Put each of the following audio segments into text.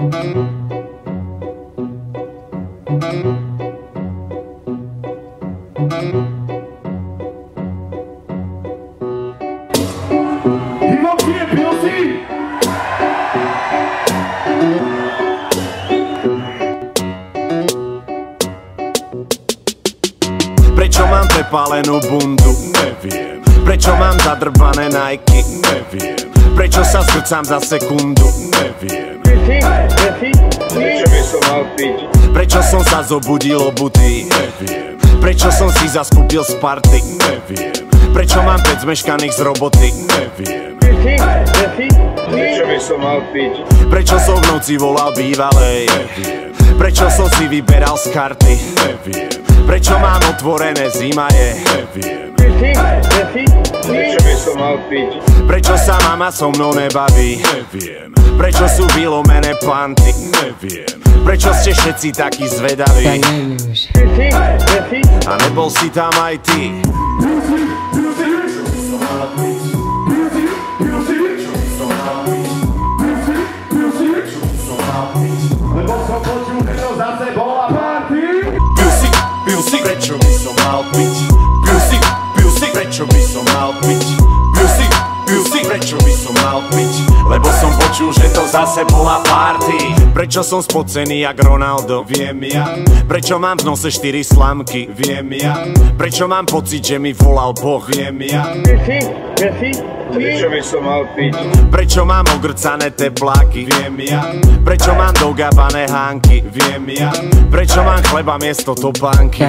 Prečo mám prepálenú bundu? Neviem. Prečo mám zadrbané Nike? Neviem. Prečo sa zgrcám za sekundu? Neviem. Prečo by som mal piť? Prečo som sa zobudil obutý? Neviem. Prečo som si zaskúpil z party? Neviem. Prečo mám 5 zmeškaných z roboty? Neviem. Prečo by som mal piť? Prečo som v noci volal bývalej? Neviem. Prečo som si vyberal z karty? Neviem. Prečo mám otvorené zima je? Neviem. Prečo by som mal piť? Prečo sa mama so mnou nebaví? Neviem. Prečo sú vylomené panty? Neviem. Prečo ste všetci takí zvedaví? A nebol si tam aj ty? Lebo som počul, že to zase bola party. Pil si, prečo by som mal piť? Pil si, prečo by som mal piť? Pil si, prečo by som mal piť? Lebo som počul, že to zase bola party. Prečo som spocený jak Ronaldo? Viem ja. Prečo mám v nose 4 slamky? Viem ja. Prečo mám pocit, že mi volal Boh? Viem ja. Prečo by som mal piť? Prečo mám ogrcané tepláky? Viem ja. Prečo mám dogábané hánky? Viem ja. Prečo mám chleba miesto topánky?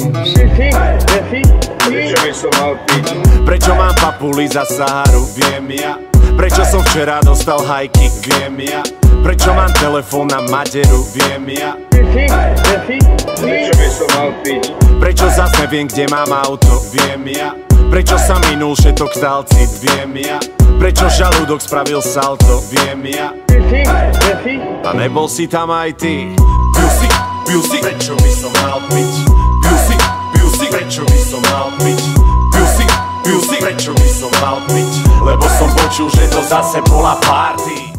Prečo by som mal piť? Prečo mám papuli za Saharu? Viem ja. Prečo som včera dostal hajky? Viem ja. Prečo mám telefón na materu? Viem ja. Prečo by som mal piť? Prečo zas neviem, kde mám auto? Viem ja. Prečo sa minul všetok talcit? Viem ja. Prečo žalúdok spravil salto? Viem ja. A nebol si tam aj ty? Pil si, prečo by som mal piť? Pil si, prečo by som mal piť? Pil si, prečo by som mal piť? Lebo som počul, že to zase bola party.